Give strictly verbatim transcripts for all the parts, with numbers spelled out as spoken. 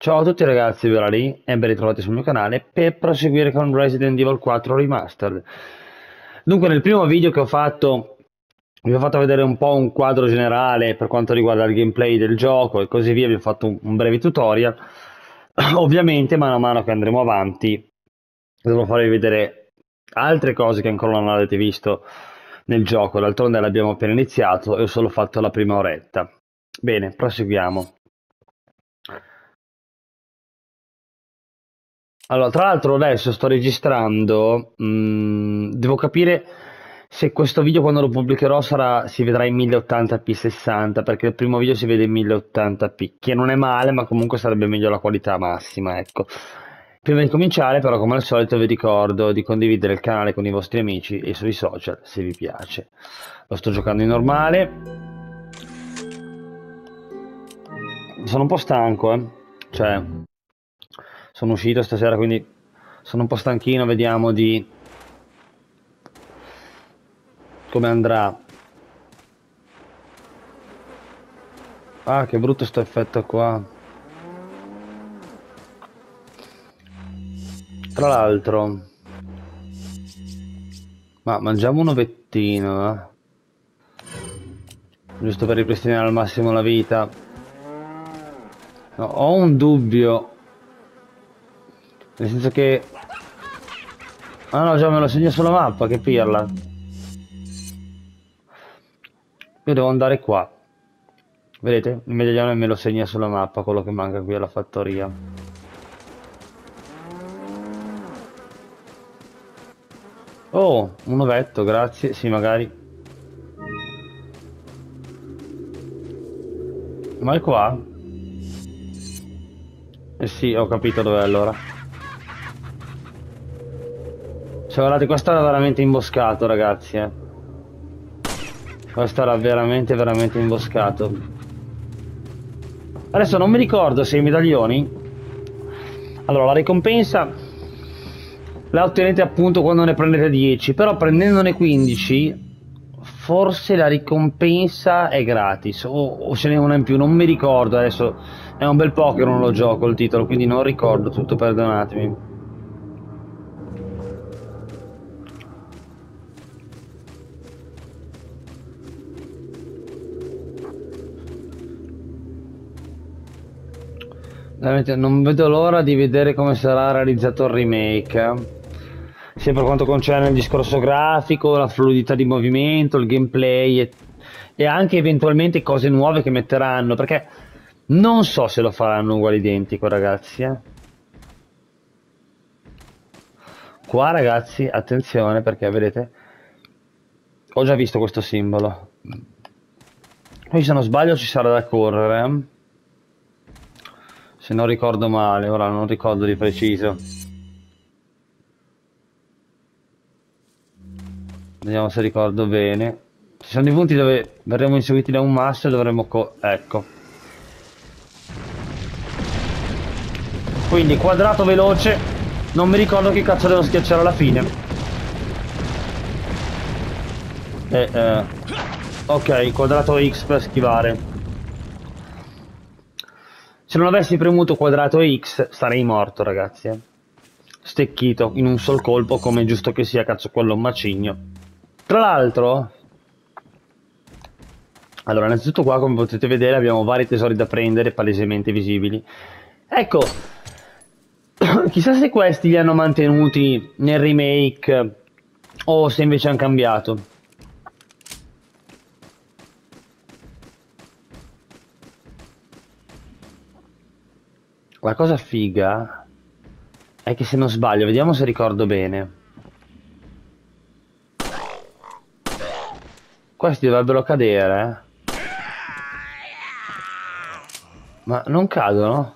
Ciao a tutti ragazzi, Verali e ben ritrovati sul mio canale per proseguire con Resident Evil quattro Remastered. Dunque nel primo video che ho fatto vi ho fatto vedere un po' un quadro generale per quanto riguarda il gameplay del gioco e così via, vi ho fatto un, un breve tutorial. Ovviamente mano a mano che andremo avanti dovrò farvi vedere altre cose che ancora non avete visto nel gioco, d'altronde l'abbiamo appena iniziato e ho solo fatto la prima oretta. Bene, proseguiamo. Allora, tra l'altro adesso sto registrando, mm, devo capire se questo video quando lo pubblicherò sarà, si vedrà in mille ottanta p sessanta, perché il primo video si vede in mille ottanta p, che non è male, ma comunque sarebbe meglio la qualità massima, ecco. Prima di cominciare, però, come al solito, vi ricordo di condividere il canale con i vostri amici e sui social, se vi piace. Lo sto giocando in normale. Sono un po' stanco, eh. Cioè, sono uscito stasera, quindi sono un po' stanchino, vediamo di come andrà. Ah, che brutto sto effetto qua. Tra l'altro, ma mangiamo un ovettino, eh? Giusto per ripristinare al massimo la vita. No, ho un dubbio, nel senso che... Ah no, già me lo segno sulla mappa, che pirla. Io devo andare qua. Vedete? Il medaglione me lo segna sulla mappa, quello che manca qui alla fattoria. Oh, un ovetto, grazie. Sì, magari. Ma è qua? Eh sì, ho capito dov'è allora. Cioè, guardate, questo era veramente imboscato, ragazzi, eh. Questo era veramente, veramente imboscato. Adesso non mi ricordo se i medaglioni... Allora, la ricompensa la ottenete appunto quando ne prendete dieci, però prendendone quindici forse la ricompensa è gratis, o, o ce n'è una in più, non mi ricordo adesso, è un bel po' che non lo gioco il titolo, quindi non ricordo tutto, perdonatemi. Veramente non vedo l'ora di vedere come sarà realizzato il remake, eh. Sia per quanto concerne il discorso grafico, la fluidità di movimento, il gameplay e, e anche eventualmente cose nuove che metteranno, perché non so se lo faranno uguale identico, ragazzi, eh. Qua, ragazzi, attenzione, perché vedete, ho già visto questo simbolo. Poi se non sbaglio ci sarà da correre, eh. Se non ricordo male, ora non ricordo di preciso. Vediamo se ricordo bene. Ci sono dei punti dove verremo inseguiti da un masso e dovremo co... ecco. Quindi quadrato veloce. Non mi ricordo che cazzo devo schiacciare alla fine. E, eh, ok, quadrato X per schivare. Se non avessi premuto quadrato X sarei morto, ragazzi, eh. Stecchito in un sol colpo, come giusto che sia, cazzo, quello è un macigno. Tra l'altro, allora, innanzitutto qua, come potete vedere, abbiamo vari tesori da prendere, palesemente visibili. Ecco, chissà se questi li hanno mantenuti nel remake o se invece hanno cambiato. La cosa figa è che se non sbaglio, vediamo se ricordo bene. Questi dovrebbero cadere, eh? Ma non cadono?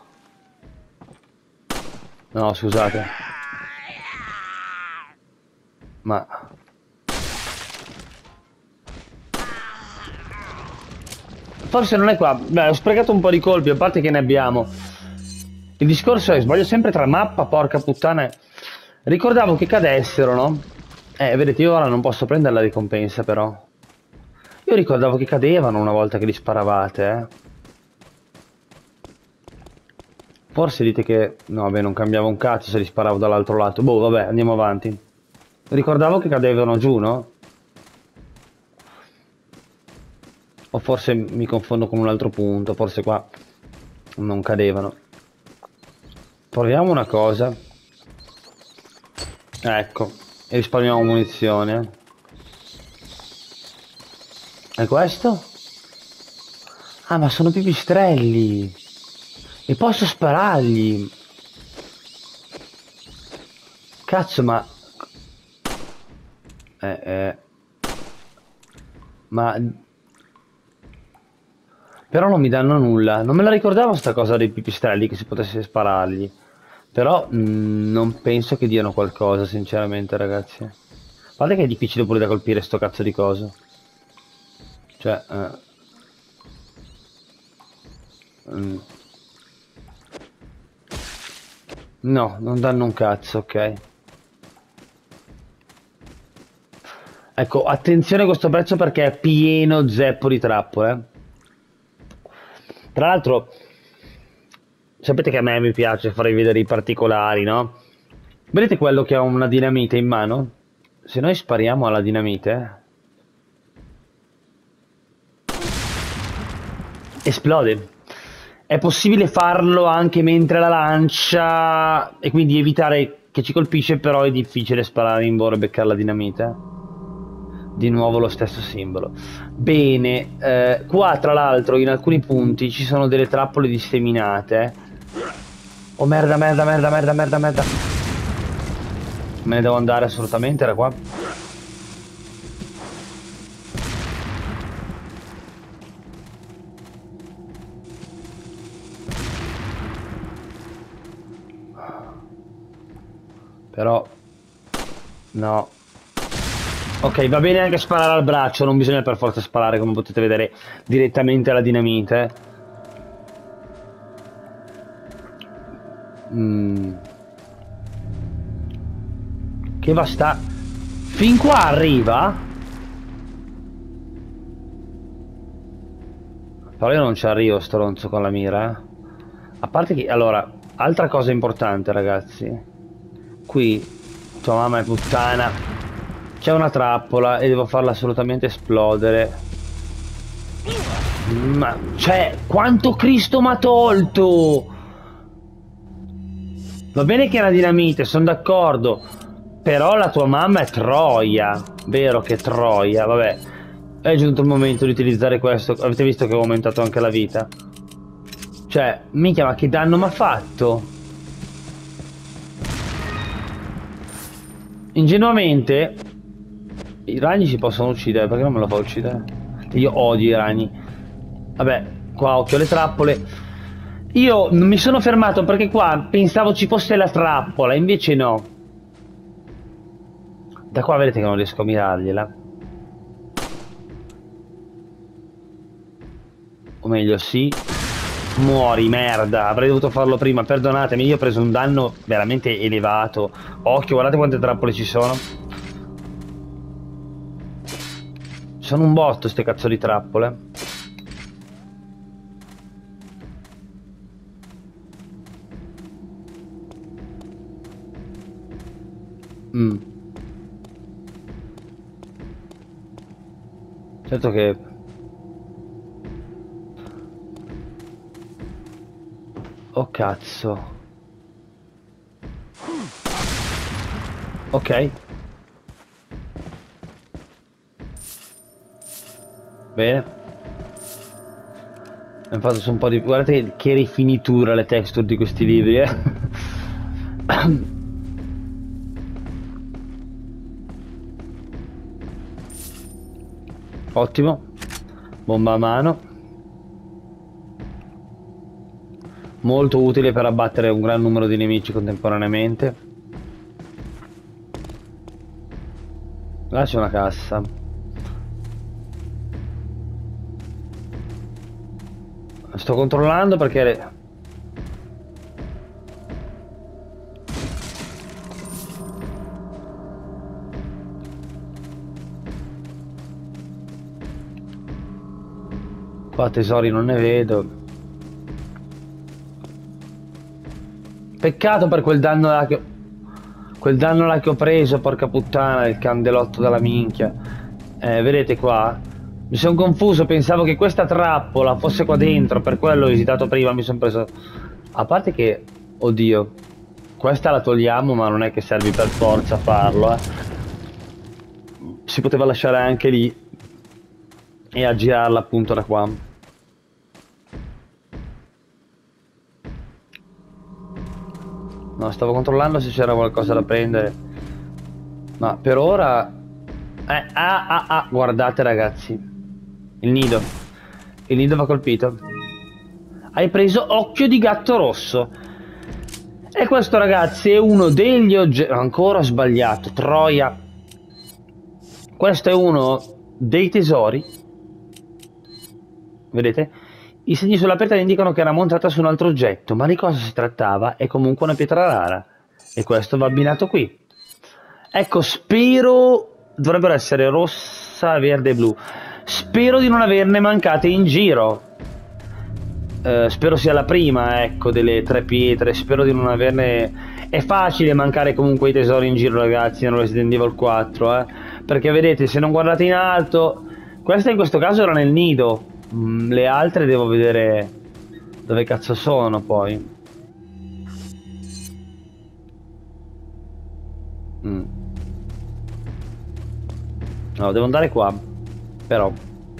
No, scusate. Ma... forse non è qua. Beh, ho sprecato un po' di colpi, a parte che ne abbiamo. Il discorso è, sbaglio sempre tra mappa, porca puttana. Ricordavo che cadessero, no? Eh, vedete, io ora non posso prendere la ricompensa, però. Io ricordavo che cadevano una volta che li sparavate, eh. Forse dite che... No, vabbè, non cambiava un cazzo se li sparavo dall'altro lato. Boh, vabbè, andiamo avanti. Ricordavo che cadevano giù, no? O forse mi confondo con un altro punto, forse qua non cadevano. Proviamo una cosa. Ecco, e risparmiamo munizione. E questo? Ah, ma sono pipistrelli! E posso sparargli! Cazzo, ma... Eh, eh... Ma... Però non mi danno nulla. Non me la ricordavo sta cosa dei pipistrelli che si potesse sparargli. Però mh, non penso che diano qualcosa, sinceramente, ragazzi. Guarda che è difficile pure da colpire sto cazzo di coso. Cioè... Eh. Mm. No, non danno un cazzo, ok. Ecco, attenzione a questo pezzo perché è pieno zeppo di trappole. Tra l'altro, sapete che a me mi piace farvi vedere i particolari, no? Vedete quello che ha una dinamite in mano? Se noi spariamo alla dinamite, esplode. È possibile farlo anche mentre la lancia e quindi evitare che ci colpisce, però è difficile sparare in volo e beccare la dinamite. Di nuovo lo stesso simbolo. Bene, eh, qua tra l'altro in alcuni punti ci sono delle trappole disseminate. Oh merda, merda, merda, merda, merda, merda. Me ne devo andare assolutamente, era qua. Però... No. Ok, va bene anche sparare al braccio, non bisogna per forza sparare, come potete vedere, direttamente alla dinamite. Mm. Che va sta... Fin qua arriva? Però io non ci arrivo, stronzo, con la mira, eh. A parte che... Allora, altra cosa importante, ragazzi. Qui, tua mamma è puttana. C'è una trappola e devo farla assolutamente esplodere. Ma... Cioè, quanto Cristo m'ha tolto! Va bene che è una dinamite, sono d'accordo. Però la tua mamma è troia. Vero che è troia, vabbè. È giunto il momento di utilizzare questo. Avete visto che ho aumentato anche la vita? Cioè, minchia, ma che danno mi ha fatto? Ingenuamente i ragni si possono uccidere, perché non me lo fa uccidere? Io odio i ragni. Vabbè, qua occhio alle trappole. Io non mi sono fermato perché qua pensavo ci fosse la trappola, invece no. Da qua vedete che non riesco a mirargliela. O meglio, sì. Muori, merda. Avrei dovuto farlo prima, perdonatemi. Io ho preso un danno veramente elevato. Occhio, guardate quante trappole ci sono. Sono un botto ste cazzo di trappole. Mm. Certo che... Oh cazzo. Ok. Bene. Abbiamo fatto su un po' di... Guardate che rifinitura le texture di questi libri, eh. Ottimo. Bomba a mano. Molto utile per abbattere un gran numero di nemici contemporaneamente. Là c'è una cassa. Sto controllando perché... Le... Qua tesori non ne vedo. Peccato per quel danno là che... Quel danno là che ho preso, porca puttana, il candelotto della minchia. Eh, vedete qua? Mi sono confuso, pensavo che questa trappola fosse qua dentro, per quello ho esitato prima, mi sono preso... A parte che... Oddio. Questa la togliamo, ma non è che serve per forza farlo, eh. Si poteva lasciare anche lì e aggirarla appunto da qua. No, stavo controllando se c'era qualcosa da prendere. Ma per ora... Eh, ah, ah, ah, guardate ragazzi. Il nido. Il nido va colpito. Hai preso occhio di gatto rosso. E questo ragazzi è uno degli oggetti... Ancora ho sbagliato, troia. Questo è uno dei tesori. Vedete? I segni sulla pietra indicano che era montata su un altro oggetto, ma di cosa si trattava? È comunque una pietra rara. E questo va abbinato qui. Ecco, spero... Dovrebbero essere rossa, verde e blu. Spero di non averne mancate in giro. Eh, spero sia la prima, ecco, delle tre pietre. Spero di non averne... È facile mancare comunque i tesori in giro, ragazzi, nel Resident Evil quattro, eh. Perché vedete, se non guardate in alto... Questa in questo caso era nel nido. Mm, le altre devo vedere dove cazzo sono, poi. Mm. No, devo andare qua. Però...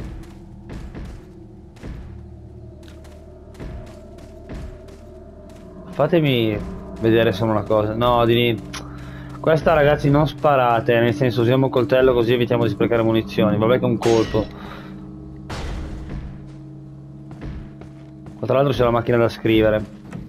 Fatemi vedere solo una cosa. No, di... Questa ragazzi non sparate, nel senso usiamo il coltello così evitiamo di sprecare munizioni. Vabbè che è un colpo. Qua tra l'altro c'è la macchina da scrivere.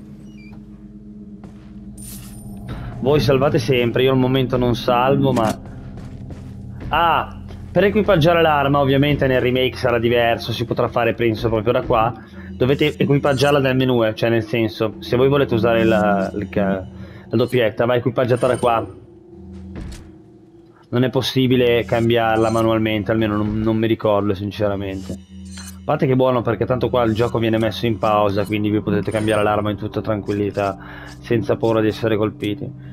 Voi salvate sempre, io al momento non salvo, ma... Ah! Per equipaggiare l'arma, ovviamente nel remake sarà diverso, si potrà fare penso proprio da qua. Dovete equipaggiarla dal menu, eh, cioè nel senso, se voi volete usare la, la, la doppietta, va equipaggiata da qua. Non è possibile cambiarla manualmente, almeno non, non mi ricordo sinceramente. A parte che è buono perché tanto qua il gioco viene messo in pausa, quindi vi potete cambiare l'arma in tutta tranquillità, senza paura di essere colpiti.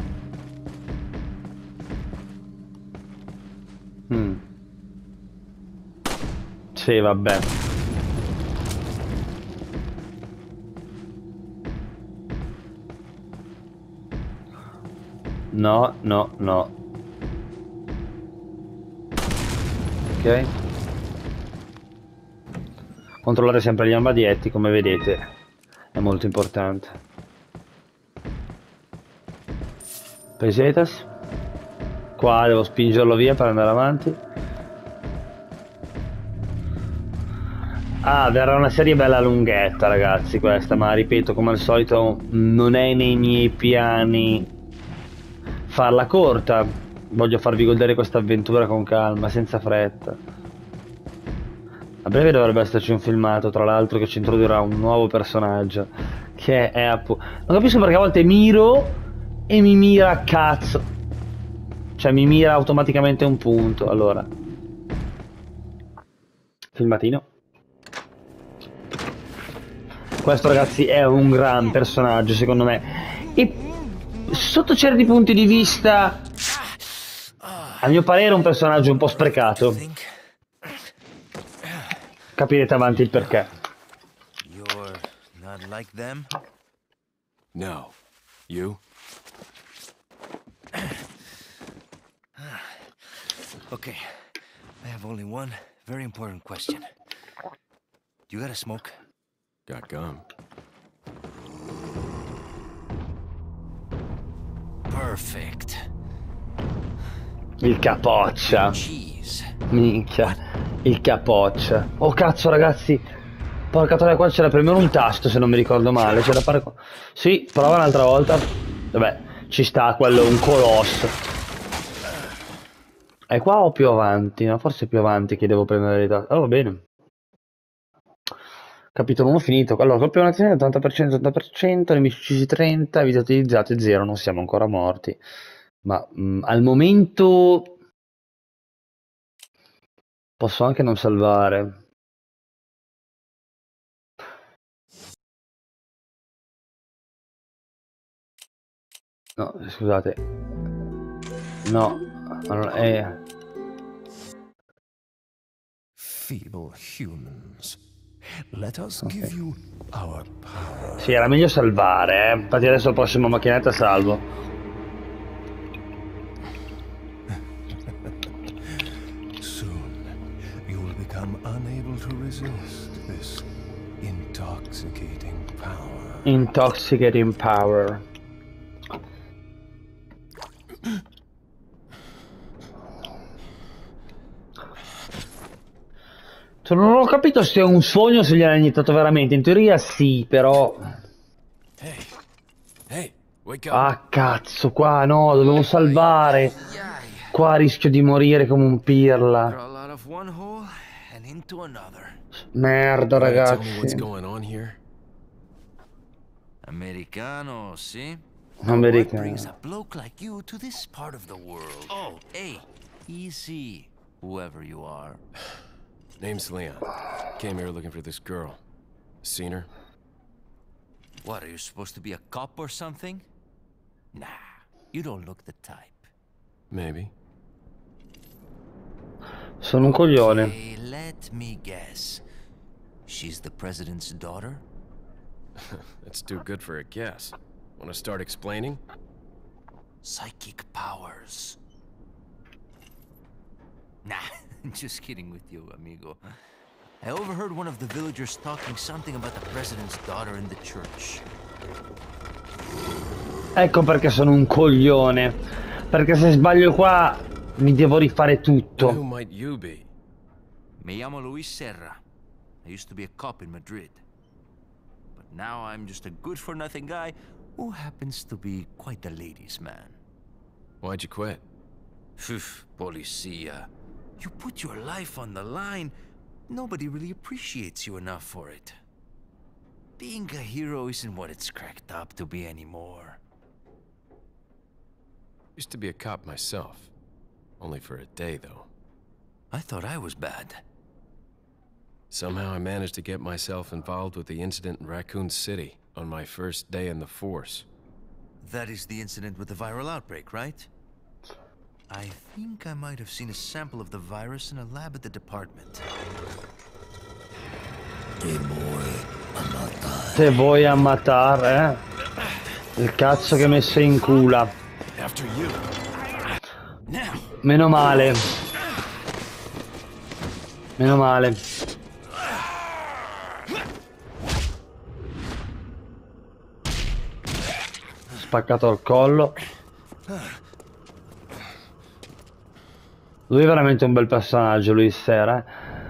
Mm. Sì, vabbè. No, no, no. Ok. Controllate sempre gli armadietti, come vedete. È molto importante. Pesetas. Qua devo spingerlo via per andare avanti. Ah, verrà una serie bella lunghetta, ragazzi, questa, ma ripeto, come al solito, non è nei miei piani farla corta. Voglio farvi godere questa avventura con calma, senza fretta. A breve dovrebbe esserci un filmato, tra l'altro, che ci introdurrà un nuovo personaggio, che è appunto... Non capisco perché a volte miro e mi mira a cazzo. Cioè, mi mira automaticamente un punto, allora. Filmatino. Questo ragazzi è un gran personaggio secondo me e sotto certi punti di vista a mio parere è un personaggio un po' sprecato. Capirete avanti il perché. You're not like them? No. You? Okay, I have only one very important question. You got a smoke? Got gum. Perfect. Il capoccia. Cheese. Minchia. Il capoccia. Oh cazzo ragazzi. Porca troia, qua c'era per me un tasto se non mi ricordo male. C'era fare... Sì, prova un'altra volta. Vabbè, ci sta, quello è un colosso. È qua o più avanti? No, forse più avanti che devo prendere le taste. Oh, va bene. Capitolo uno finito. Allora, colpo un'azione ottanta per cento, ottanta per cento, nemici uccisi trenta, vite utilizzate zero, non siamo ancora morti. Ma mh, al momento posso anche non salvare. No, scusate. No, allora, eh. Feeble humans. Let us give you our power. Sì, era meglio salvare, eh. Infatti adesso la prossima macchinetta salvo. Soon you will become unable to resist this intoxicating power. Intoxicating power. Cioè, non ho capito se è un sogno o se gliel'ha iniettato veramente. In teoria sì, però... Hey, hey, wake up. Ah, cazzo, qua no, dovevo salvare. Qua rischio di morire come un pirla. Crawl out of one hole and into another. Merda, Wanna tell me what's ragazzi. going on here? Americano, sì? Americano. What brings a bloke like you to this part of the world? Oh, hey, easy, whoever you are. Name's Leon. Came here looking for this girl. Seen her? What, are you supposed to be a cop or something? Nah, you don't look the type. Maybe. Sono un coglione. Okay, let me guess. She's the president's daughter? That's too good for a guess. Want to start explaining? Psychic powers. Nah, just kidding with you, amigo. I overheard one of the villagers talking something about the president's daughter in the church. Ecco perché sono un coglione. Perché se sbaglio qua mi devo rifare Who tutto. might you be? Me llamo Luis Serra. I used to be a cop in Madrid. But now I'm just a good-for-nothing guy who happens to be quite a ladies' man. Why'd you quit? Phew, policia. You put your life on the line, nobody really appreciates you enough for it. Being a hero isn't what it's cracked up to be anymore. Used to be a cop myself. Only for a day, though. I thought I was bad. Somehow I managed to get myself involved with the incident in Raccoon City on my first day in the force. That is the incident with the viral outbreak, right? I think I might have seen a sample of the virus in a lab at the department. Se vuoi ammatar, eh? Il cazzo che mi sei in cula. After you. Now. Meno male. Meno male. Spaccato al collo. Lui è veramente un bel personaggio, Luis Serra.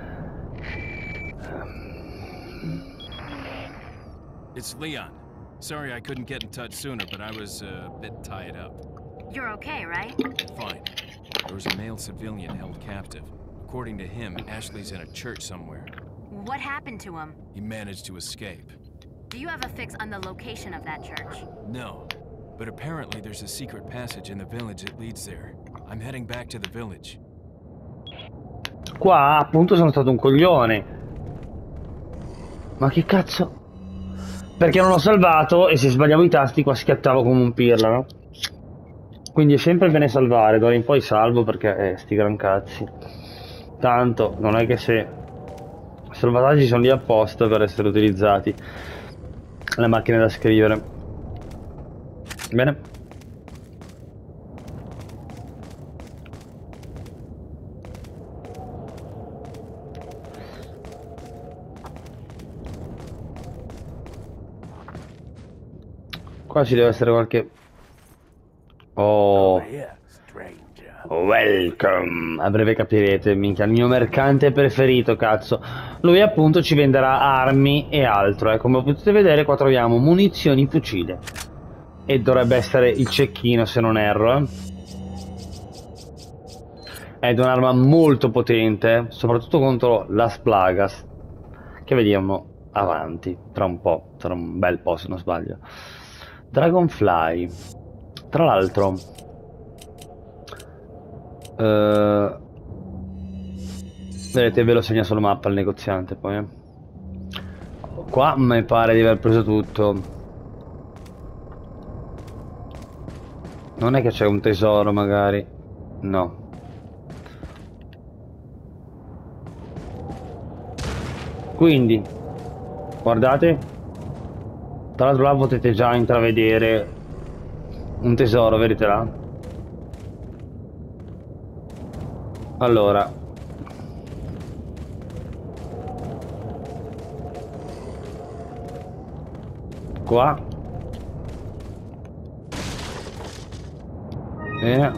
It's Leon. Sorry I couldn't get in touch sooner, but I was uh, a bit tied up. You're okay, right? Fine. There was a male civilian held captive. According to him, Ashley's in a church somewhere. What happened to him? He managed to escape. Do you have a fix on the location of that church? No. But apparently there's a secret passage in the village that leads there. I'm heading back to the village. Qua appunto sono stato un coglione. Ma che cazzo? Perché non ho salvato e se sbagliavo i tasti qua schiattavo come un pirla, no? Quindi è sempre bene salvare, d'ora in poi salvo perché eh, sti gran cazzi. Tanto non è che se i salvataggi sono lì apposta per essere utilizzati. Le macchine da scrivere. Bene. Qua ci deve essere qualche... Oh, welcome. A breve capirete, minchia, il mio mercante preferito, cazzo. Lui appunto ci venderà armi e altro, eh. Come potete vedere qua troviamo munizioni, fucile. E dovrebbe essere il cecchino se non erro, eh. Ed è un'arma molto potente, soprattutto contro Las Plagas, che vediamo avanti, tra un po', tra un bel po' se non sbaglio. Dragonfly. Tra l'altro uh, vedete, ve lo segna sulla mappa il negoziante poi, eh. Qua mi pare di aver preso tutto. Non è che c'è un tesoro magari. No. Quindi guardate, tra l'altro là potete già intravedere un tesoro, vedete là? Allora, qua. Bene.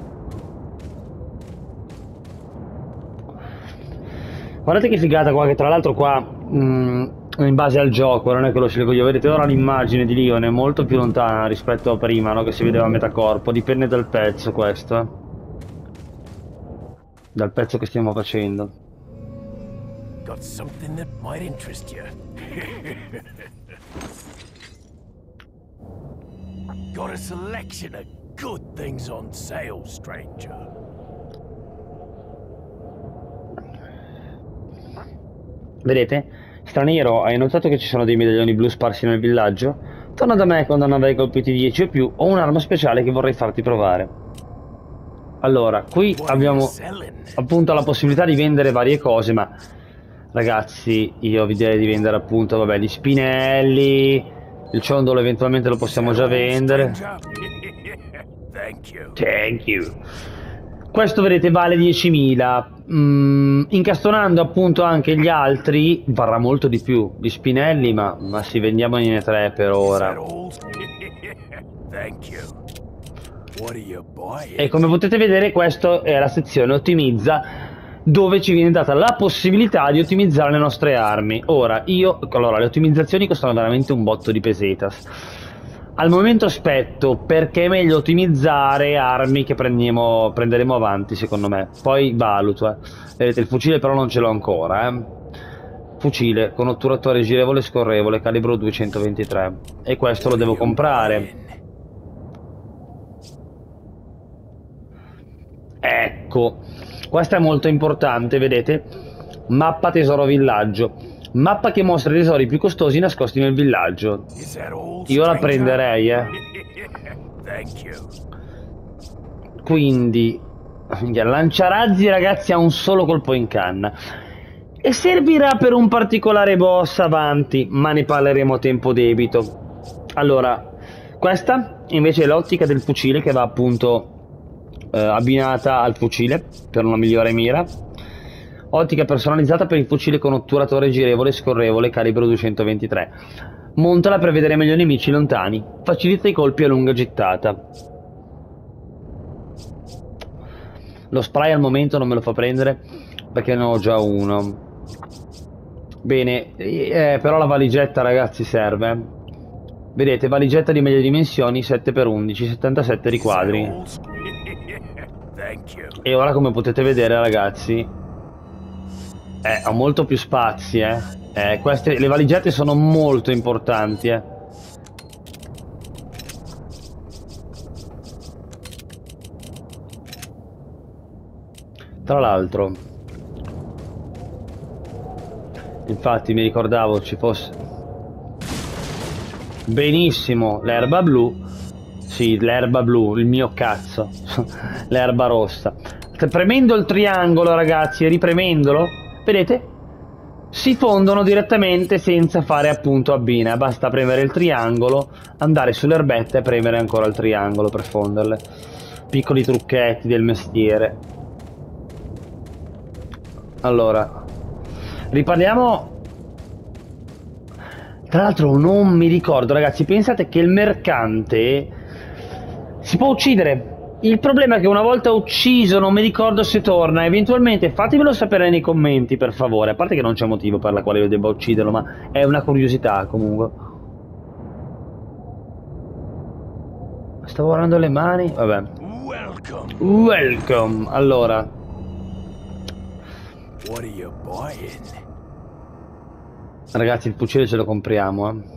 Guardate che figata qua, che tra l'altro qua mh, in base al gioco non è che lo scelgo io, vedete ora l'immagine di Leon è molto più lontana rispetto a prima, no? Che si vedeva a metà corpo, dipende dal pezzo questo, eh. Dal pezzo che stiamo facendo. Got something that might interest you. Got a selection of good things on sale, stranger. Vedete? Straniero, hai notato che ci sono dei medaglioni blu sparsi nel villaggio? Torna da me quando ne avrai colpiti dieci o più, ho un'arma speciale che vorrei farti provare. Allora, qui abbiamo appunto la possibilità di vendere varie cose, ma ragazzi, io vi direi di vendere appunto, vabbè, gli spinelli, il ciondolo eventualmente lo possiamo già vendere. Thank you. Questo vedete vale diecimila, mm, incastonando appunto anche gli altri varrà molto di più. Gli spinelli, ma, ma sì, vendiamone tre per ora. E come potete vedere questa è la sezione ottimizza, dove ci viene data la possibilità di ottimizzare le nostre armi. Ora, io, allora, le ottimizzazioni costano veramente un botto di pesetas. Al momento aspetto, perché è meglio ottimizzare armi che prendiamo, prenderemo avanti, secondo me. Poi valuto, eh. Vedete, il fucile però non ce l'ho ancora, eh. Fucile con otturatore girevole e scorrevole, calibro duecentoventitré. E questo lo devo comprare. Ecco, questa è molto importante, vedete? Mappa tesoro villaggio. Mappa che mostra i tesori più costosi nascosti nel villaggio. Io la prenderei, eh. Quindi lanciarazzi, ragazzi, ha un solo colpo in canna e servirà per un particolare boss avanti, ma ne parleremo a tempo debito. Allora, questa invece è l'ottica del fucile, che va appunto eh, abbinata al fucile per una migliore mira. Ottica personalizzata per il fucile con otturatore girevole e scorrevole, calibro duecentoventitré. Montala per vedere meglio i nemici lontani. Facilita i colpi a lunga gittata. Lo spray al momento non me lo fa prendere perché ne ho già uno. Bene, eh, però la valigetta, ragazzi, serve. Vedete, valigetta di medie dimensioni, sette per undici, settantasette riquadri. E ora, come potete vedere, ragazzi, Eh, ho molto più spazi, eh. eh queste, le valigette sono molto importanti, eh. Tra l'altro, infatti mi ricordavo ci fosse benissimo l'erba blu. Sì, l'erba blu, il mio cazzo. L'erba rossa. Premendo il triangolo, ragazzi, e ripremendolo, vedete? Si fondono direttamente senza fare appunto abbina. Basta premere il triangolo, andare sull'erbetta e premere ancora il triangolo per fonderle. Piccoli trucchetti del mestiere. Allora, riparliamo. Tra l'altro non mi ricordo, ragazzi, pensate che il mercante si può uccidere. Il problema è che una volta ucciso non mi ricordo se torna. Eventualmente fatemelo sapere nei commenti, per favore. A parte che non c'è motivo per la quale io debba ucciderlo, ma è una curiosità comunque. Stavo guardando le mani. Vabbè. Welcome. Welcome. Allora, What are you buying? ragazzi, il fucile ce lo compriamo, eh.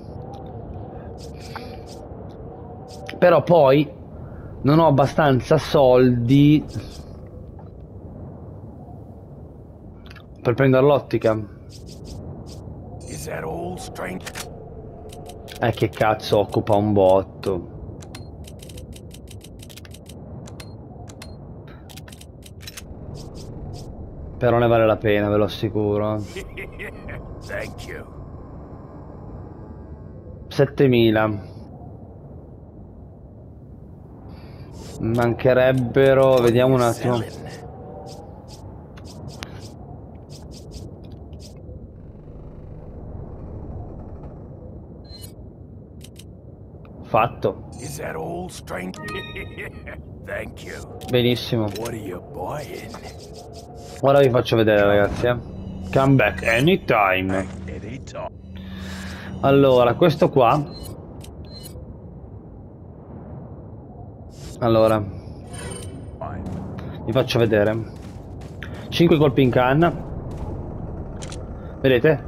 Però poi non ho abbastanza soldi per prendere l'ottica. Eh, che cazzo, occupa un botto. Però ne vale la pena, ve lo assicuro. Thank you. settemila. Mancherebbero, vediamo un attimo. Fatto. Is that all, stranger? Thank you. Benissimo. What are you buying? Ora vi faccio vedere, ragazzi. Eh. Come back anytime. Anytime. Allora, questo qua. Allora, vi faccio vedere. cinque colpi in canna. Vedete?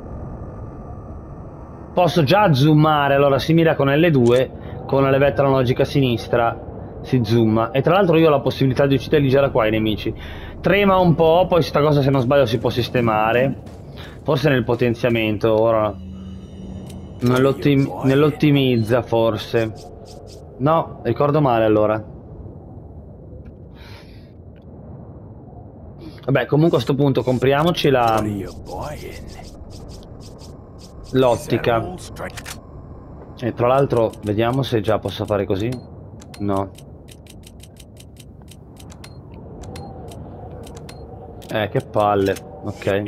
Posso già zoomare, allora si mira con L due, con la levetta analogica a sinistra si zooma. E tra l'altro io ho la possibilità di ucciderli già da qua i nemici. Trema un po', poi sta cosa se non sbaglio si può sistemare. Forse nel potenziamento, ora nell'ottim nell'ottimizza forse. No, ricordo male allora. Vabbè, comunque a sto punto compriamoci la l'ottica. E tra l'altro vediamo se già posso fare così. No. Eh, che palle. Ok.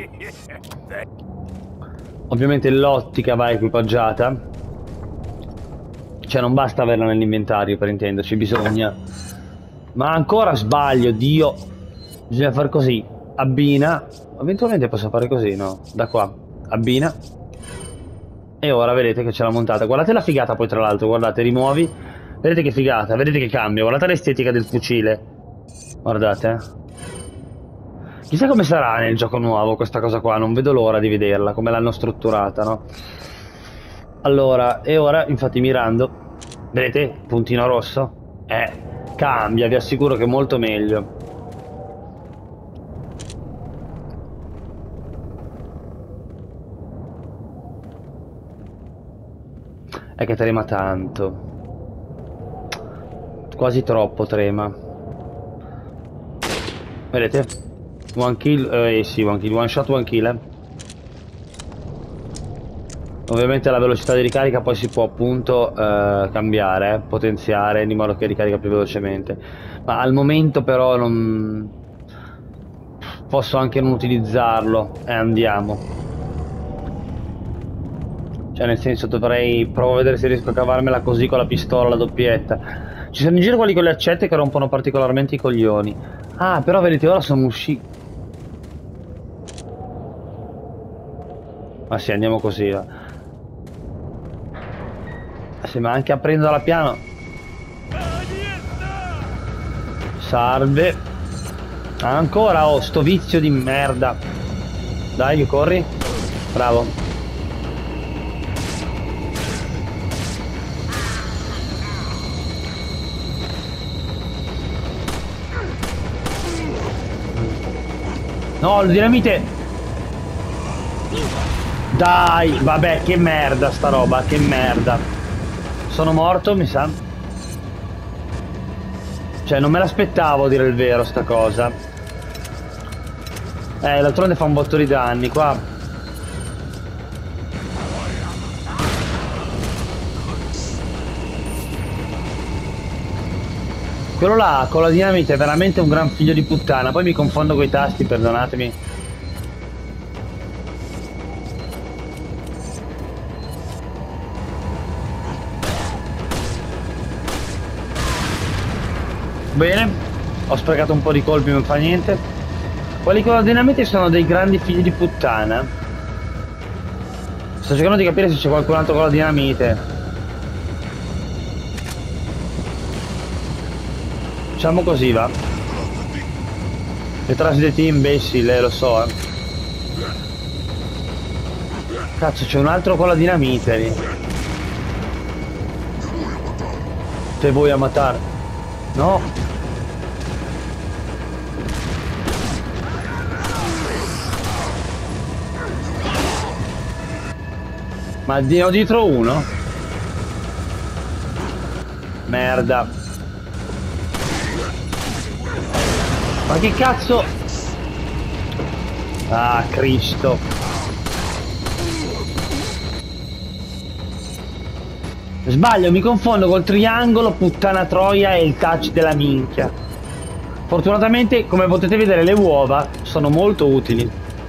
Ovviamente l'ottica va equipaggiata. Cioè non basta averla nell'inventario, per intenderci, bisogna. Ma ancora sbaglio, Dio. Bisogna fare così. Abbina. Eventualmente posso fare così, no? Da qua. Abbina. E ora vedete che c'è la montata. Guardate la figata poi tra l'altro, guardate, rimuovi. Vedete che figata, vedete che cambia. Guardate l'estetica del fucile. Guardate. Chissà come sarà nel gioco nuovo questa cosa qua, non vedo l'ora di vederla, come l'hanno strutturata, no? Allora, e ora, infatti mirando, vedete, puntino rosso? Eh, cambia, vi assicuro che è molto meglio. È che trema tanto. Quasi troppo trema. Vedete? One kill, eh sì, one kill, one shot, one kill, eh. Ovviamente la velocità di ricarica poi si può appunto eh, cambiare, eh, potenziare in modo che ricarica più velocemente. Ma al momento però non... posso anche non utilizzarlo e andiamo. Cioè nel senso dovrei... provo a vedere se riesco a cavarmela così con la pistola, la doppietta. Ci sono in giro quelli con le accette che rompono particolarmente i coglioni. Ah, però vedete, ora sono usciti. Ma sì, andiamo così, va. Sì, ma anche aprendo dalla piano. Salve. Ancora, oh, sto vizio di merda. Dai, corri. Bravo. No, il dinamite. Dai, vabbè, che merda sta roba, che merda. Sono morto, mi sa. Cioè, non me l'aspettavo, a dire il vero, sta cosa. Eh, d'altronde fa un botto di danni, qua. Quello là, con la dinamite, è veramente un gran figlio di puttana. Poi mi confondo coi tasti, perdonatemi. Bene, ho sprecato un po' di colpi, non fa niente. Quelli con la dinamite sono dei grandi figli di puttana. Sto cercando di capire se c'è qualcun altro con la dinamite. Facciamo così, va. Retrasiti imbecille, lo so, eh. Cazzo, c'è un altro con la dinamite lì. Te vuoi a matare? No. Ma ne ho dietro uno? Merda. Ma che cazzo? Ah, Cristo. Sbaglio, mi confondo col triangolo, puttana troia e il touch della minchia. Fortunatamente, come potete vedere, le uova sono molto utili.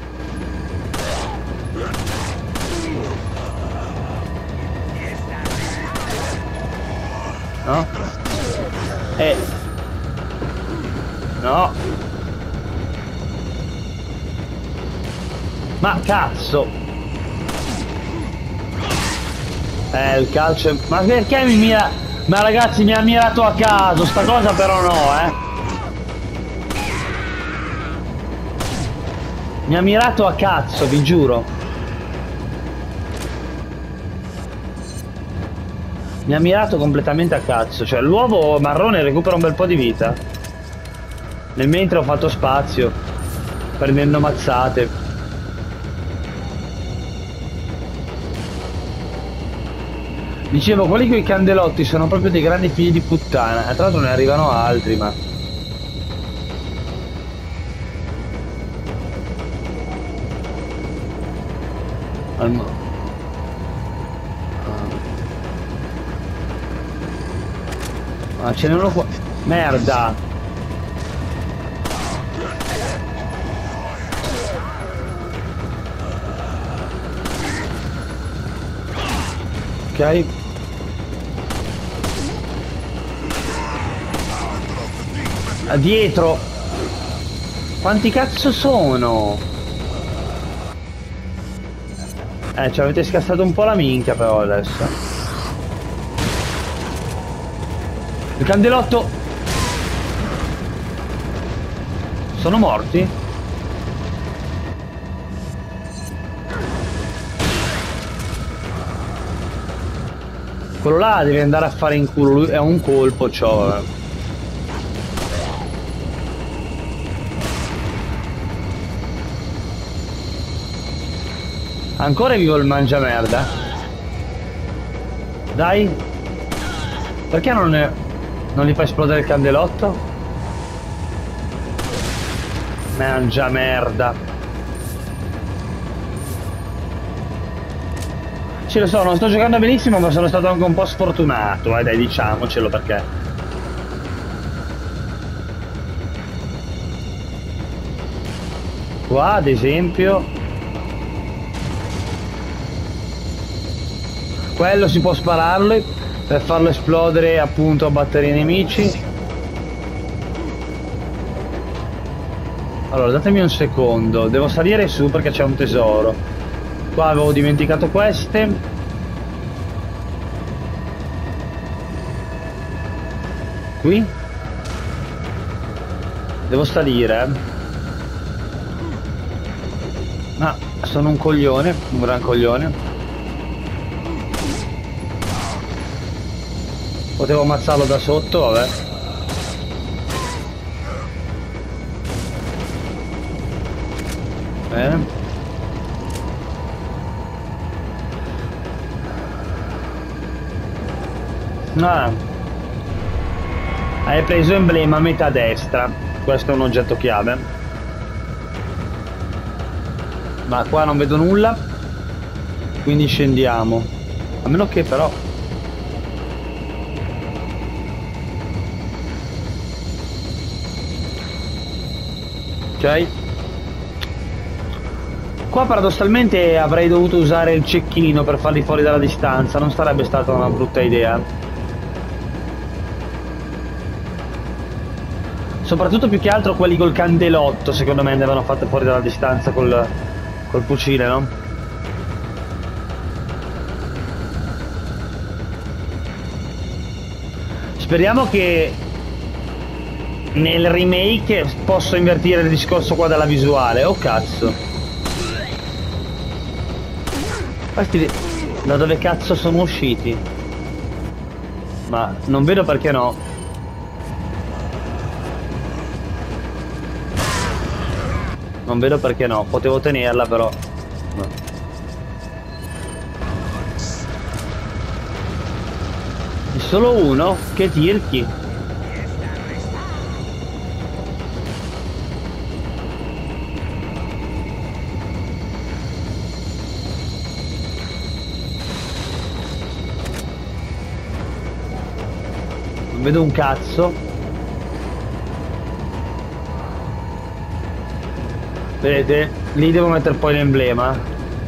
No? Eh. No. Ma cazzo. Eh, il calcio è... Ma perché mi mira... Ma ragazzi, mi ha mirato a caso. Sta cosa però no, eh. Mi ha mirato a cazzo, vi giuro. Mi ha mirato completamente a cazzo. Cioè, l'uovo marrone recupera un bel po' di vita. Nel mentre ho fatto spazio, prendendo mazzate. Dicevo, quelli con i candelotti sono proprio dei grandi figli di puttana. Tra l'altro ne arrivano altri, ma... Almo... Ah, ce n'è uno qua. Merda. Ok. Ah, dietro. Quanti cazzo sono? Eh, ci avete scassato un po' la minchia però adesso. Il candelotto. Sono morti? Quello là deve andare a fare in culo, lui è un colpo, ciò. Eh. Ancora è vivo il mangiamerda? Dai. Perché non, ne... non gli fa esplodere il candelotto? Mangiamerda. Sì, lo so, non sto giocando benissimo, ma sono stato anche un po' sfortunato, eh, dai, diciamocelo, perché... Qua, ad esempio... Quello si può spararlo per farlo esplodere, appunto, a battere i nemici. Allora, datemi un secondo, devo salire su perché c'è un tesoro. Qua avevo dimenticato queste. Qui? Devo salire. Ah, sono un coglione, un gran coglione. Potevo ammazzarlo da sotto, vabbè. Bene. Ah. Hai preso emblema a metà destra. Questo è un oggetto chiave. Ma qua non vedo nulla. Quindi scendiamo. A meno che però... Ok. Qua paradossalmente avrei dovuto usare il cecchino per farli fuori dalla distanza. Non sarebbe stata una brutta idea. Soprattutto più che altro quelli col candelotto, secondo me andavano fatte fuori dalla distanza col, col fucile, no? Speriamo che nel remake posso invertire il discorso qua della visuale. Oh cazzo. Questi da dove cazzo sono usciti? Ma non vedo perché no. Non vedo perché no, potevo tenerla però. No. È solo uno? Che tirchi. vedo un cazzo. Vedete? Lì devo mettere poi l'emblema.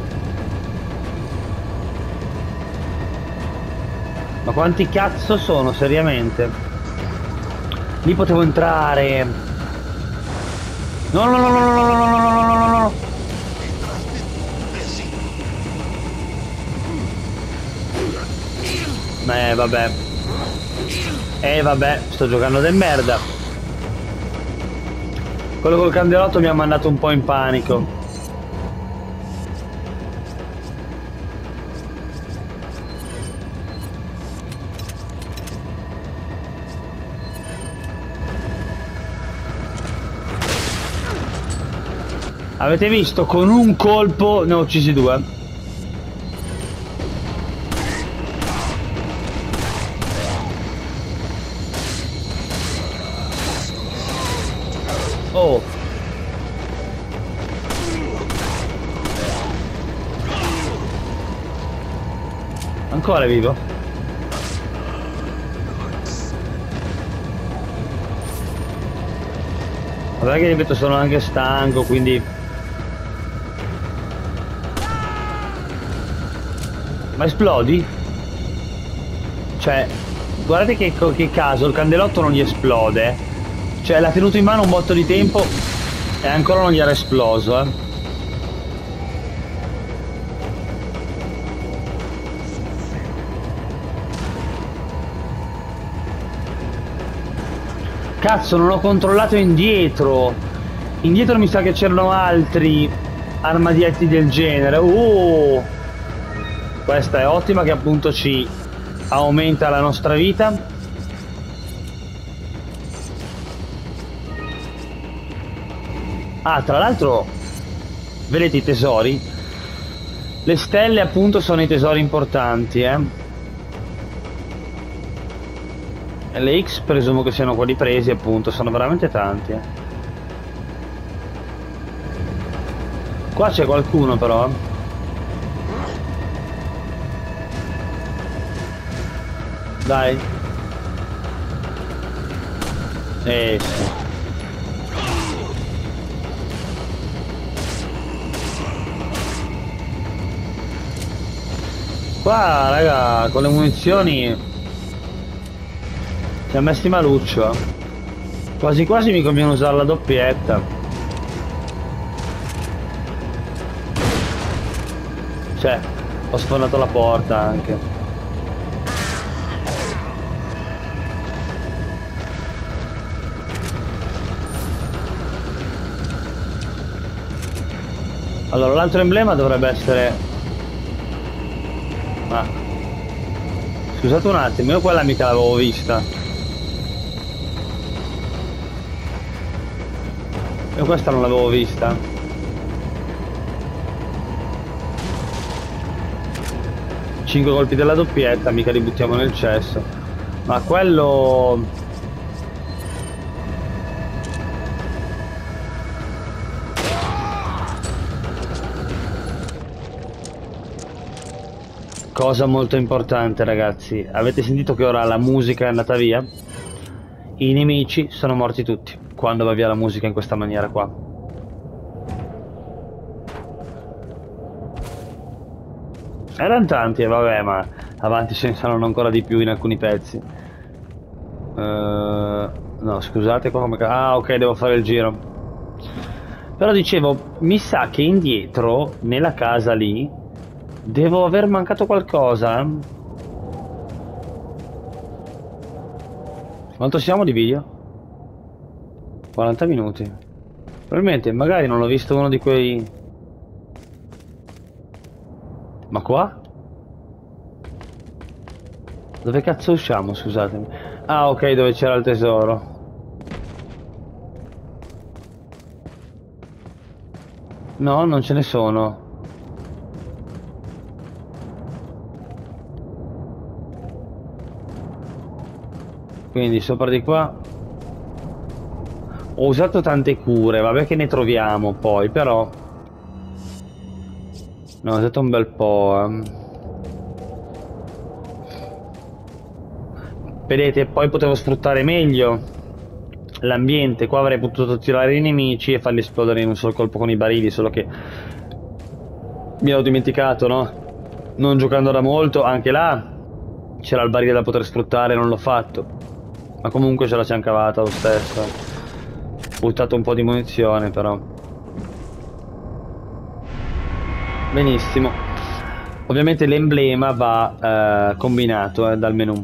Ma quanti cazzo sono, seriamente? Lì potevo entrare. No, no, no, no, no, no, no, no, no, no, no, no. Eh, vabbè. Eh, vabbè, sto giocando del merda. Quello col candelotto mi ha mandato un po' in panico. Avete visto? Con un colpo ne ho uccisi due. Oh. Ancora è vivo? Vabbè che ripeto, sono anche stanco, quindi... Ma esplodi? Cioè, guardate che, che caso, il candelotto non gli esplode. Cioè, l'ha tenuto in mano un botto di tempo e ancora non gli era esploso, eh. Cazzo, non ho controllato indietro. Indietro mi sa che c'erano altri armadietti del genere. Oh! Questa è ottima, che appunto ci aumenta la nostra vita. Ah, tra l'altro, vedete i tesori? Le stelle appunto sono i tesori importanti, eh. E le X presumo che siano quelli presi, appunto, sono veramente tanti, eh. Qua c'è qualcuno però. Dai. Eh sì. Qua, raga, con le munizioni ci ha messi maluccio. Quasi quasi mi conviene usare la doppietta. Cioè, ho sfondato la porta anche. Allora, l'altro emblema dovrebbe essere... Ma scusate un attimo, io quella mica l'avevo vista. Io questa non l'avevo vista. Cinque colpi della doppietta, mica li buttiamo nel cesso. Ma quello... Cosa molto importante, ragazzi, avete sentito che ora la musica è andata via? I nemici sono morti tutti quando va via la musica in questa maniera qua. Erano tanti, e vabbè, ma avanti ce ne saranno ancora di più in alcuni pezzi. Uh, no, scusate qua come... Ah, ok, devo fare il giro. Però dicevo, mi sa che indietro, nella casa lì, devo aver mancato qualcosa. Quanto siamo di video? quaranta minuti. Probabilmente, magari non ho visto uno di quei... Ma qua? Dove cazzo usciamo, scusatemi? Ah, ok, dove c'era il tesoro. No, non ce ne sono. Quindi sopra di qua ho usato tante cure, vabbè che ne troviamo poi, però ne ho usato un bel po', eh. Vedete, poi potevo sfruttare meglio l'ambiente. Qua avrei potuto tirare i nemici e farli esplodere in un solo colpo con i barili, solo che mi ero dimenticato, no? Non giocando da molto, anche là c'era il barile da poter sfruttare, non l'ho fatto. Ma comunque ce la siamo cavata lo stesso. Ho buttato un po' di munizione, però. Benissimo. Ovviamente l'emblema va eh, combinato eh, dal menu.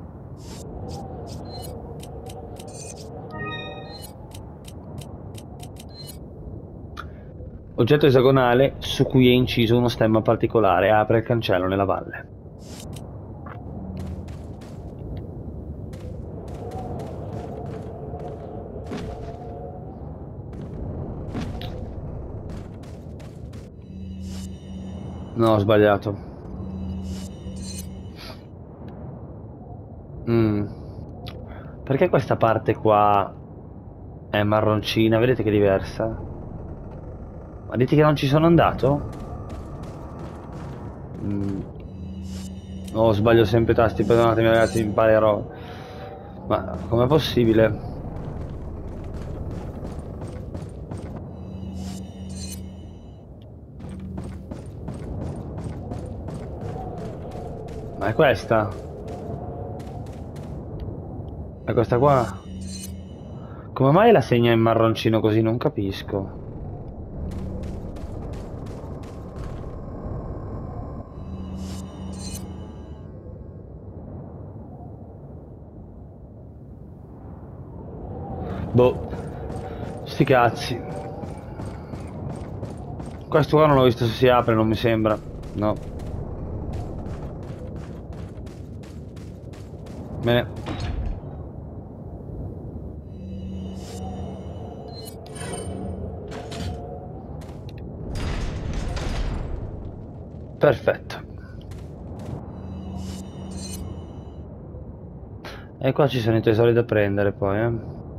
Oggetto esagonale su cui è inciso uno stemma particolare. Apre il cancello nella valle. No, ho sbagliato. Mm. Perché questa parte qua è marroncina? Vedete che è diversa? Ma dite che non ci sono andato? Mm. No, sbaglio sempre i tasti, perdonatemi ragazzi, imparerò. Ma com'è possibile? Ma è questa? È questa qua? Come mai la segna in marroncino così? Non capisco. Boh, sti cazzi. Questo qua non l'ho visto se si apre, non mi sembra. No. Bene. Perfetto. E qua ci sono i tesori da prendere poi, eh.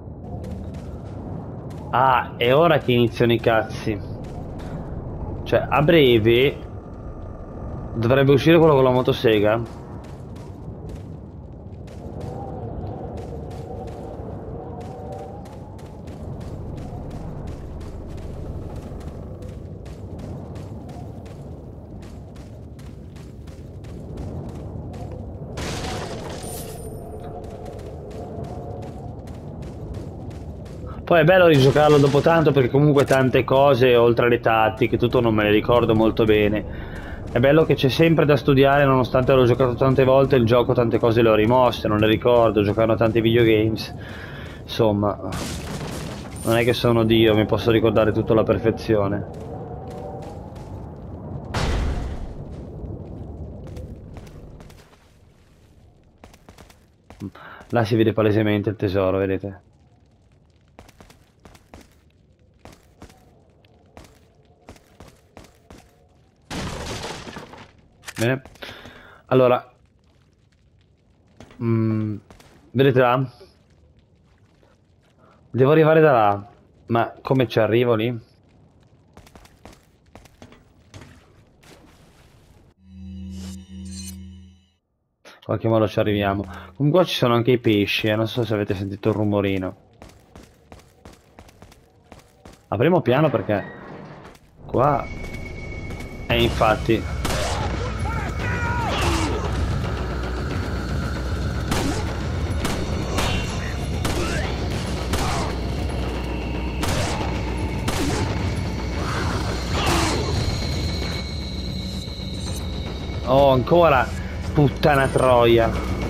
Ah, è ora che iniziano i cazzi. Cioè, a breve dovrebbe uscire quello con la motosega. Poi è bello rigiocarlo dopo tanto perché comunque tante cose, oltre alle tattiche, tutto non me le ricordo molto bene. È bello che c'è sempre da studiare, nonostante l'ho giocato tante volte, il gioco tante cose le ho rimosse, non le ricordo, giocando a tanti videogames. Insomma, non è che sono Dio, mi posso ricordare tutto alla perfezione. Là si vede palesemente il tesoro, vedete? Bene, allora, mm, vedete là? Devo arrivare da là, ma come ci arrivo lì? In qualche modo ci arriviamo. Comunque ci sono anche i pesci, eh? Non so se avete sentito il rumorino. Apriamo piano perché qua... Eh, infatti... Oh, ancora! Puttana troia!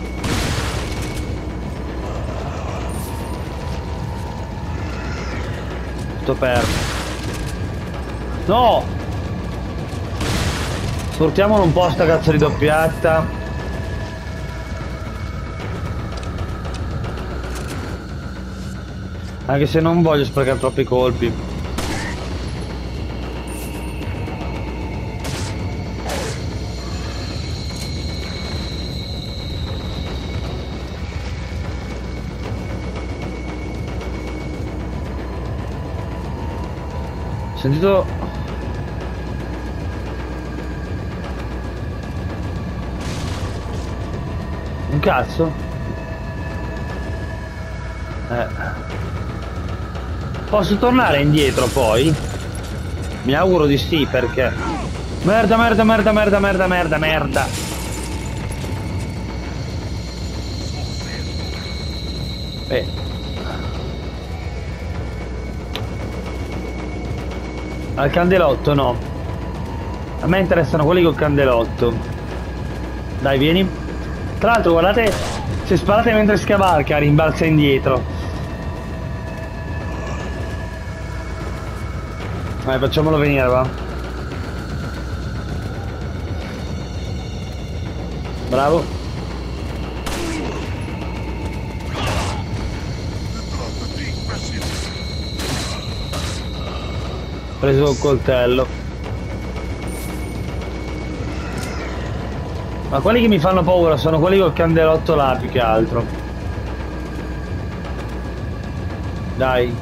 Tutto perso. No! Sfruttiamolo un po' sta cazzo di doppiata. Anche se non voglio sprecare troppi colpi. Sentito un cazzo? Eh. Posso tornare indietro poi? Mi auguro di sì, perché... Merda, merda, merda, merda, merda, merda, merda. Eh. Al candelotto no. A me interessano quelli col candelotto. Dai, vieni. Tra l'altro, guardate, se sparate mentre scavalca, rimbalza indietro. Vai, facciamolo venire, va. Bravo. Preso un coltello. Ma quelli che mi fanno paura sono quelli col candelotto là, più che altro. Dai.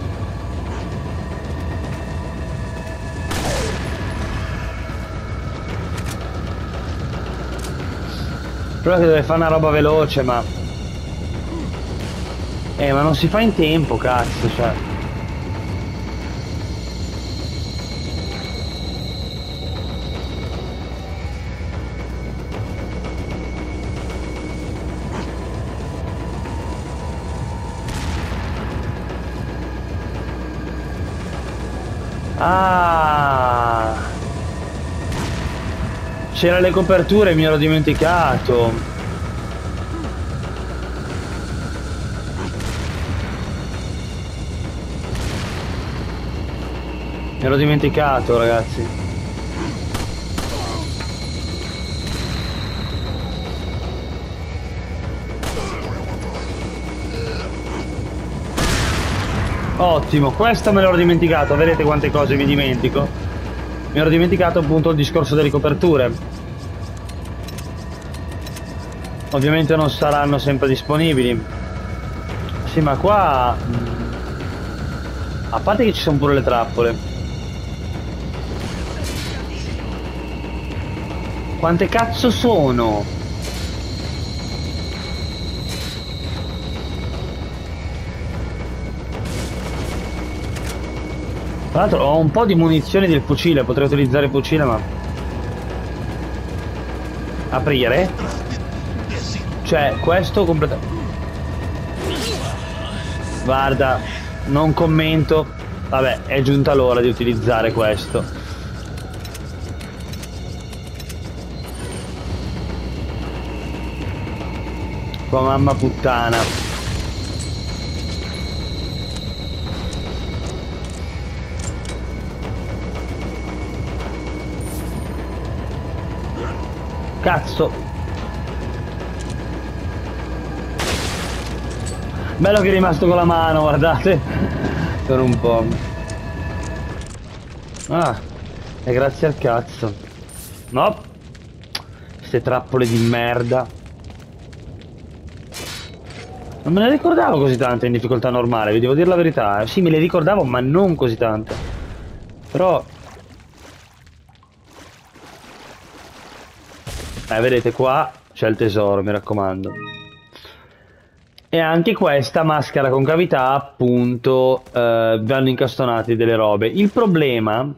Però che deve fare una roba veloce, ma... Eh, ma non si fa in tempo, cazzo, cioè... Ah, c'erano le coperture, mi ero dimenticato. Mi ero dimenticato, ragazzi. Ottimo, questo me l'ero dimenticato, vedete quante cose mi dimentico? Mi ero dimenticato appunto il discorso delle coperture. Ovviamente non saranno sempre disponibili. Sì, ma qua... A parte che ci sono pure le trappole. Quante cazzo sono? Tra l'altro ho un po' di munizioni del fucile, potrei utilizzare il fucile, ma... Aprire? Cioè, questo completamente... Guarda, non commento. Vabbè, è giunta l'ora di utilizzare questo. Tua mamma puttana. Cazzo. Bello che è rimasto con la mano, guardate. Per un po'. Ah, e grazie al cazzo. No. Queste trappole di merda. Non me ne ricordavo così tante in difficoltà normale, vi devo dire la verità. Sì, me le ricordavo, ma non così tante. Però... Eh, vedete qua c'è il tesoro, mi raccomando. E anche questa maschera con cavità, appunto, eh, vanno incastonati delle robe. Il problema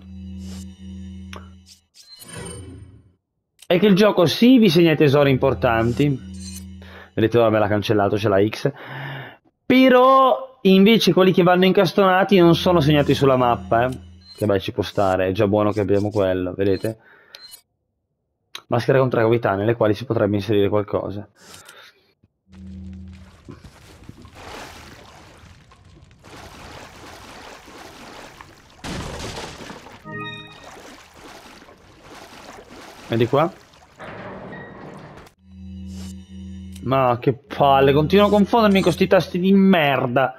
è che il gioco sì vi segna i tesori importanti. Vedete, ora me l'ha cancellato, c'è la X. Però invece quelli che vanno incastonati non sono segnati sulla mappa, eh. Che beh, ci può stare, è già buono che abbiamo quello, vedete? Maschere con tre cavità nelle quali si potrebbe inserire qualcosa. Vedi qua? Ma che palle, continuo a confondermi con questi tasti di merda.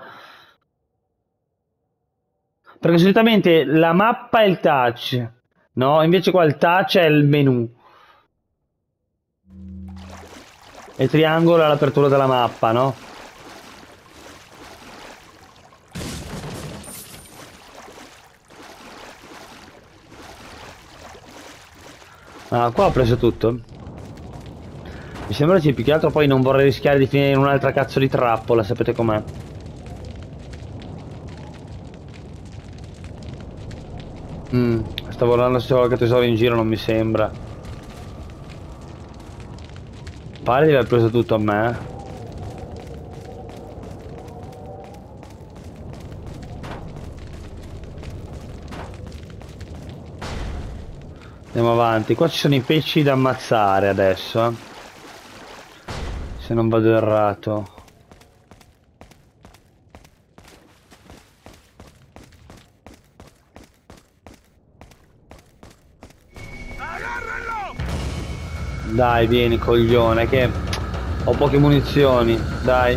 Perché solitamente la mappa è il touch, no? Invece qua il touch è il menu. E triangolo è l'apertura della mappa, no? Ah, qua ho preso tutto. Mi sembra che più che altro poi non vorrei rischiare di finire in un'altra cazzo di trappola, sapete com'è. Mm, sto guardando se c'è qualche tesoro in giro, non mi sembra. Pare di aver preso tutto a me. Andiamo avanti. Qua ci sono i pesci da ammazzare adesso, eh. Se non vado errato. Dai, vieni, coglione, che ho poche munizioni, dai.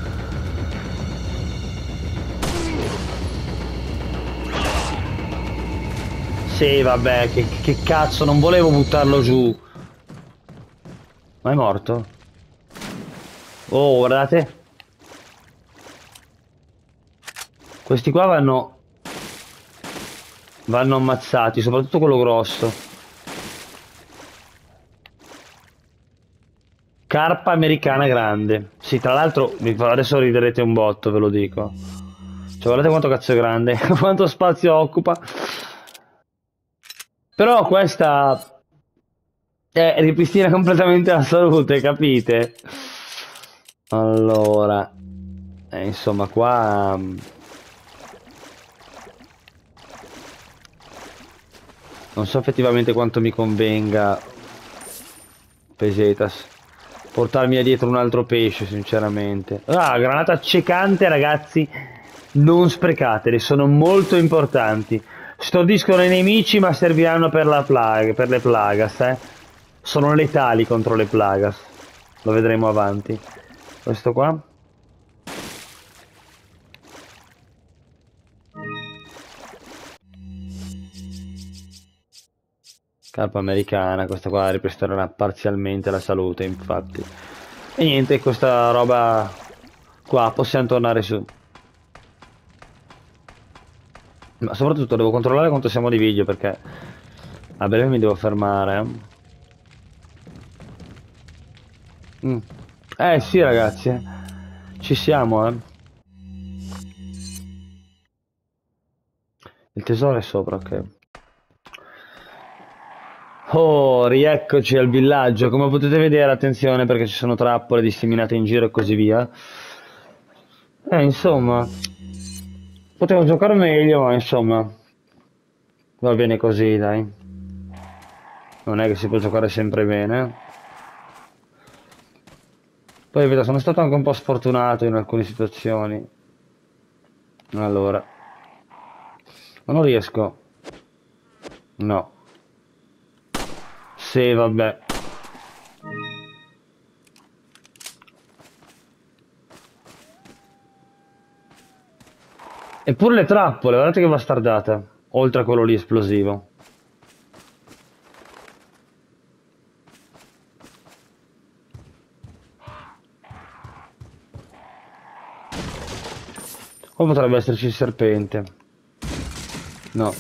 Sì, vabbè, che, che cazzo, non volevo buttarlo giù. Ma è morto? Oh, guardate. Questi qua vanno... Vanno ammazzati, soprattutto quello grosso. Carpa americana grande. Sì, tra l'altro, adesso riderete un botto, ve lo dico. Cioè, guardate quanto cazzo è grande, quanto spazio occupa. Però questa è ripristina completamente la salute, capite? Allora, eh, insomma, qua non so effettivamente quanto mi convenga, pesetas, portarmi dietro un altro pesce, sinceramente. Ah, granata accecante, ragazzi, non sprecatele, sono molto importanti. Stordiscono i nemici, ma serviranno per la plaga, per le plagas, eh. Sono letali contro le plagas. Lo vedremo avanti. Questo qua. Carpa americana, questa qua ripresterà parzialmente la salute, infatti. E niente, questa roba qua possiamo tornare su. Ma soprattutto devo controllare quanto siamo di video, perché a breve mi devo fermare. Mm. Eh sì, ragazzi, eh. Ci siamo, eh. Il tesoro è sopra, ok. Oh, rieccoci al villaggio. Come potete vedere, attenzione, perché ci sono trappole disseminate in giro e così via. Eh, insomma, potevo giocare meglio, ma insomma, va bene così, dai. Non è che si può giocare sempre bene. Poi, vedo, sono stato anche un po' sfortunato in alcune situazioni. Allora, ma non riesco. No. Sì, vabbè. Eppure le trappole, guardate che bastardata. Oltre a quello lì esplosivo. Qua potrebbe esserci il serpente. No.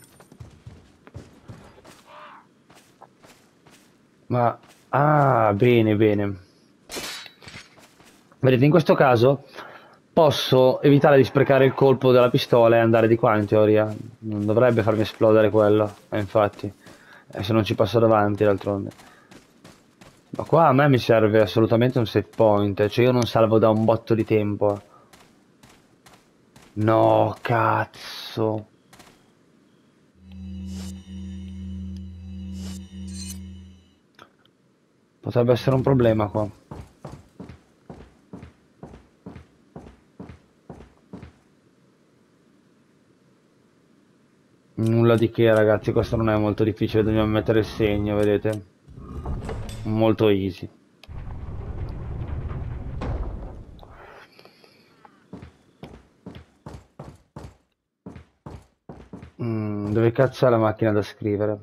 Ma... Ah, bene, bene. Vedete, in questo caso posso evitare di sprecare il colpo della pistola e andare di qua, in teoria. Non dovrebbe farmi esplodere quello. Eh, infatti. Eh, se non ci passo davanti, d'altronde. Ma qua a me mi serve assolutamente un save point. Cioè io non salvo da un botto di tempo. No, cazzo. Potrebbe essere un problema qua. Nulla di che, ragazzi, questo non è molto difficile, dobbiamo mettere il segno, vedete? Molto easy. Mm, dove cazzo è la macchina da scrivere?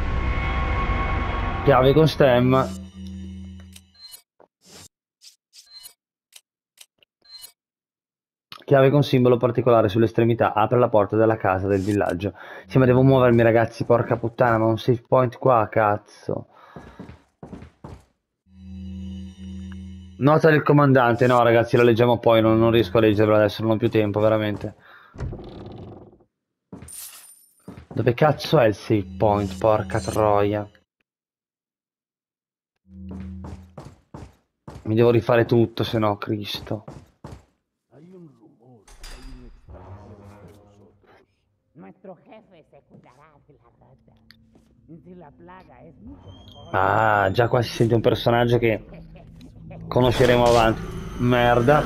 Chiave con stemma. Chiave con simbolo particolare sull'estremità. Apre la porta della casa del villaggio. Sì, ma devo muovermi, ragazzi, porca puttana, ma un save point qua, cazzo. Nota del comandante. No, ragazzi, la leggiamo poi, non, non riesco a leggerla adesso, non ho più tempo, veramente. Dove cazzo è il save point? Porca troia. Mi devo rifare tutto, se no, Cristo. Ah, già qua si sente un personaggio che conosceremo avanti. Merda.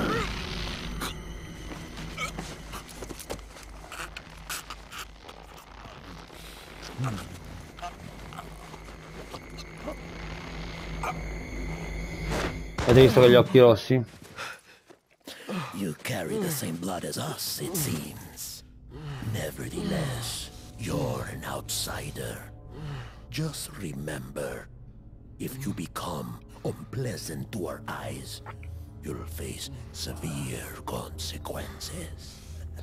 Avete visto quegli occhi rossi? You carry the same blood as us, it seems. Nevertheless, you're an outsider. Just remember, if you become unpleasant to our eyes, you'll face severe consequences.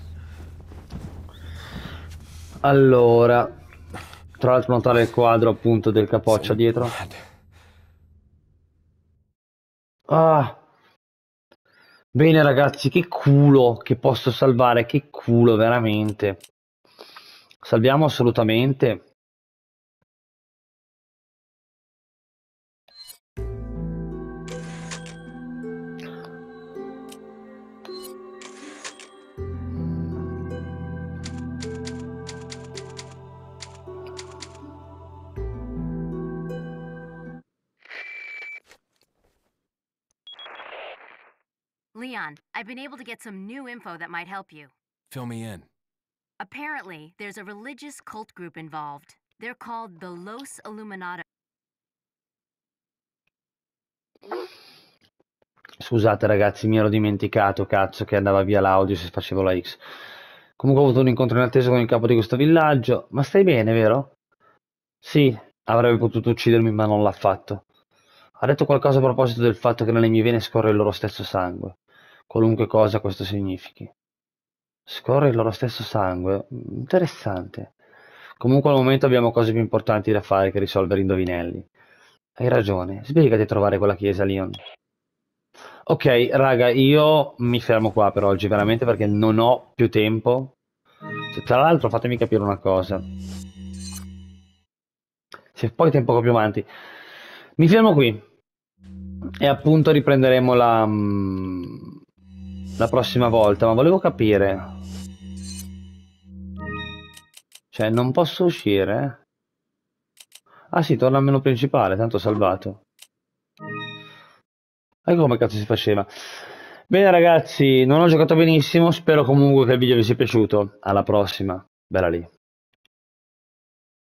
Allora, tra l'altro notare il quadro appunto del capoccia dietro. Ah, bene ragazzi, che culo che posso salvare, che culo veramente. Salviamo assolutamente. Leon, I've been able to get some new info that might help you. Fill me in. Apparently, there's a religious cult group involved. They're called the Los Illuminados. Scusate ragazzi, mi ero dimenticato, cazzo, che andava via l'audio se facevo la X. Comunque ho avuto un incontro inatteso con il capo di questo villaggio. Ma stai bene, vero? Sì, avrebbe potuto uccidermi, ma non l'ha fatto. Ha detto qualcosa a proposito del fatto che nelle mie vene scorre il loro stesso sangue. Qualunque cosa questo significhi. Scorre il loro stesso sangue? Interessante. Comunque al momento abbiamo cose più importanti da fare che risolvere indovinelli. Hai ragione, sbrigati a trovare quella chiesa, Leon. Ok, raga, io mi fermo qua per oggi, veramente, perché non ho più tempo. Tra l'altro, fatemi capire una cosa. Se poi tempo più avanti. Mi fermo qui. E appunto riprenderemo la, mm, la prossima volta, ma volevo capire. Cioè, non posso uscire? Ah sì, torna al menu principale, tanto ho salvato. Ecco come cazzo si faceva. Bene ragazzi, non ho giocato benissimo, spero comunque che il video vi sia piaciuto. Alla prossima, bella lì.